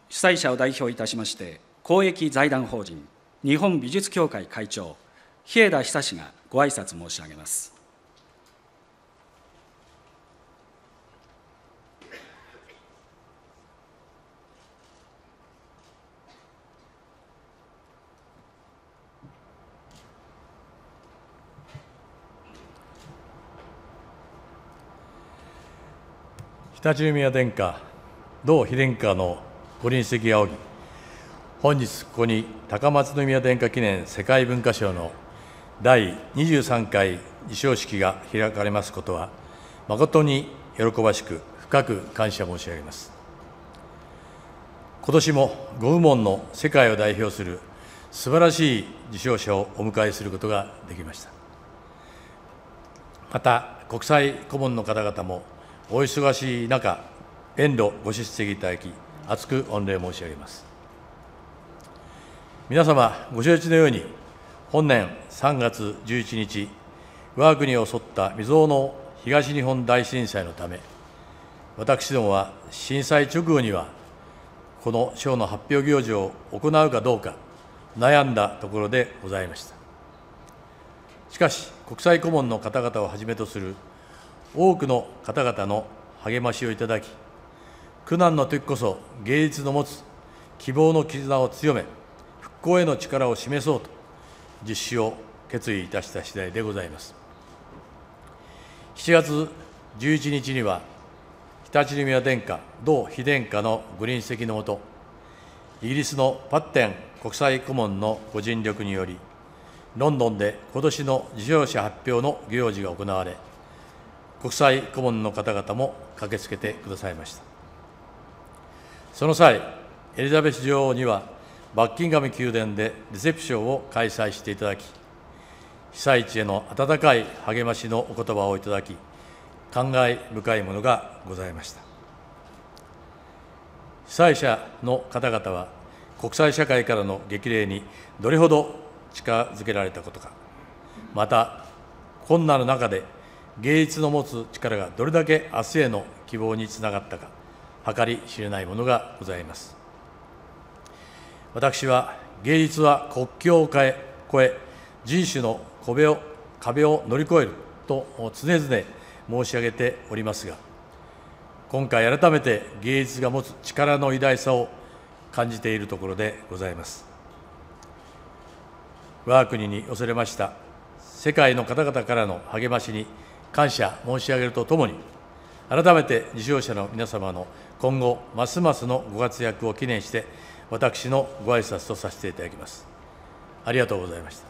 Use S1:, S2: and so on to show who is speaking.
S1: 主催者を代表いたしまして、公益財団法人日本美術協会会長、日枝久がご挨拶申し上げます。
S2: 常陸宮殿下、同妃殿下のご臨席を仰ぎ、本日ここに高松宮殿下記念世界文化賞の第23回授賞式が開かれますことは、誠に喜ばしく、深く感謝申し上げます。今年もご部門の世界を代表する素晴らしい受賞者をお迎えすることができました。また、国際顧問の方々もお忙しい中、遠路ご出席いただき、厚く御礼申し上げます。皆様、ご承知のように、本年3月11日、我が国を襲った未曾有の東日本大震災のため、私どもは震災直後には、この賞の発表行事を行うかどうか、悩んだところでございました。しかし、国際顧問の方々をはじめとする多くの方々の励ましをいただき、苦難の時こそ芸術の持つ希望の絆を強め、復興への力を示そうと、実施を決意いたした次第でございます。7月11日には、常陸宮殿下、同妃殿下のご臨席のもと、イギリスのパッテン国際顧問のご尽力により、ロンドンで今年の受賞者発表の行事が行われ、国際顧問の方々も駆けつけてくださいました。その際、エリザベス女王にはバッキンガム宮殿でレセプションを開催していただき、被災地への温かい励ましのお言葉をいただき、感慨深いものがございました。被災者の方々は、国際社会からの激励にどれほど近づけられたことか、また、困難の中で芸術の持つ力がどれだけ明日への希望につながったか、計り知れないものがございます。私は、芸術は国境を越え、人種の壁を乗り越えると常々申し上げておりますが、今回改めて芸術が持つ力の偉大さを感じているところでございます。我が国に寄せられました世界の方々からの励ましに感謝申し上げるとともに、改めて受賞者の皆様の今後、ますますのご活躍を祈念して、私のご挨拶とさせていただきます。ありがとうございました。